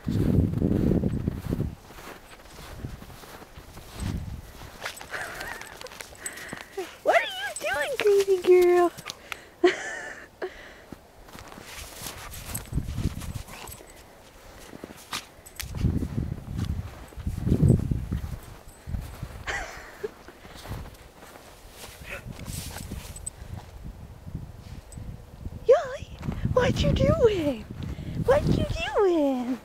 What are you doing, crazy girl? Ullie, what you doing? What you doing?